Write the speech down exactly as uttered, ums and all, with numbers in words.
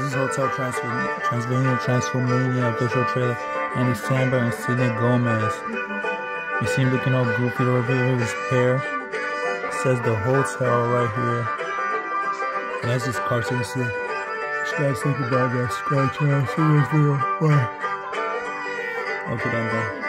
is Hotel Transylvania, Transylvania, Transylvania official trailer. Andy Samberg and Selena Gomez. You see him looking all goofy over here with his hair. It says the hotel right here. And that's his car, so you see. This guy's thinking about that scratch. Yeah, seriously. Bye. Okay, then, bye.